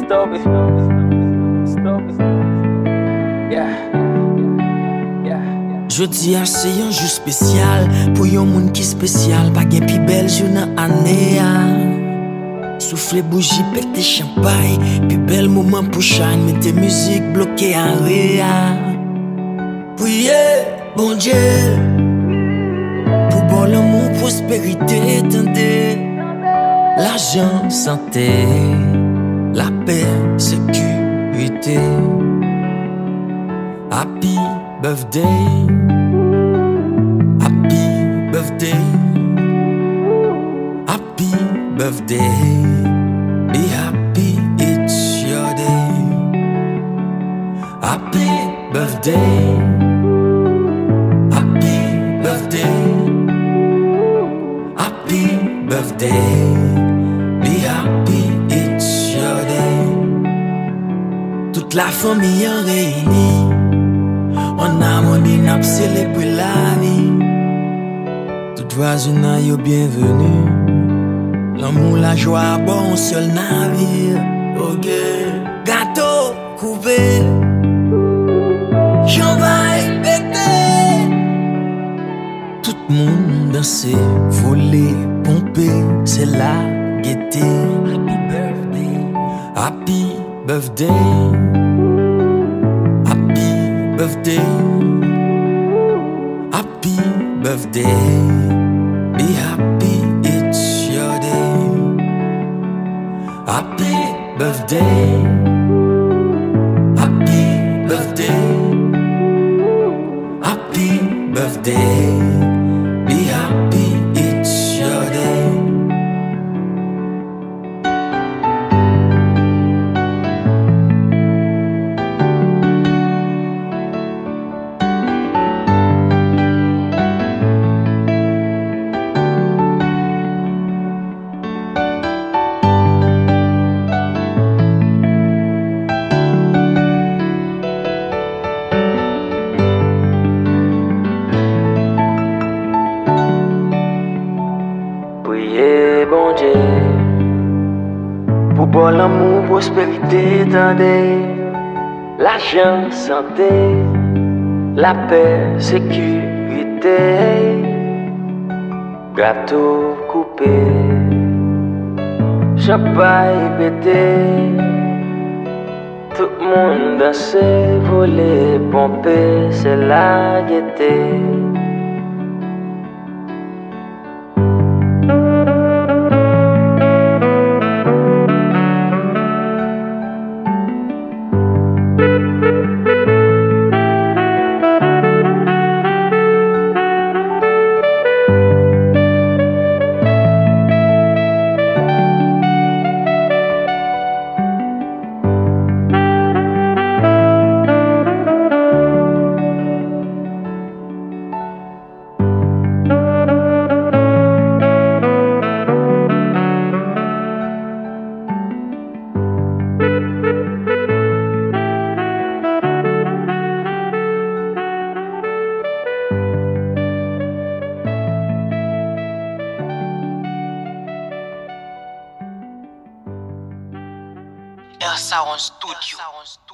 Toby. Jodi a c'est un jour spécial pour yon moun qui spécial, pas gen pi belle jour nan année a. Souffle bougie, pète champagne, pi bel moment pour shine, mettez musique bloquée en réa. Priez, bon Dieu, pour bon l'amour, prospérité, tendez, l'argent, santé, la paix, sécurité. Happy birthday, happy birthday, happy birthday, be happy, it's your day. Happy birthday, happy birthday, happy birthday, be happy, it's your day. Toute la famille en réunie, en harmonie, n'a célébré la vie. Tout oiseau n'a yo bienvenue. L'amour, la joie, bon seul navire. Ok, gâteau coupé, champagne pété. Tout le monde dansé, volé, pompé, c'est la gaieté. Happy birthday, happy birthday. Birthday, happy birthday, be happy, it's your day. Happy birthday, happy birthday, happy birthday, be happy, it's your day. Priez, bon Dieu, pour bon l'amour, prospérité, tendez, l'argent, santé, la paix, sécurité, gâteau coupé, champagne pété, tout le monde dansé, volé, pompé, c'est la gaieté. Sound Studio.